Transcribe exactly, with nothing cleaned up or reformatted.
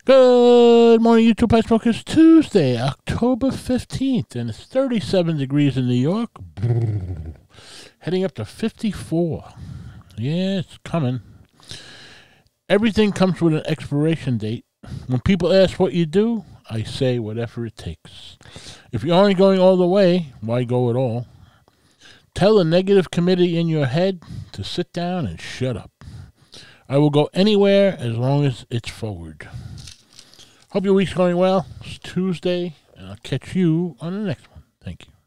Good morning, YouTube Pie Smokers. Tuesday, October fifteenth, and it's thirty-seven degrees in New York. Heading up to fifty-four. Yeah, it's coming. Everything comes with an expiration date. When people ask what you do, I say whatever it takes. If you aren't going all the way, why go at all? Tell the negative committee in your head to sit down and shut up. I will go anywhere as long as it's forward. Hope your week's going well. It's Tuesday, and I'll catch you on the next one. Thank you.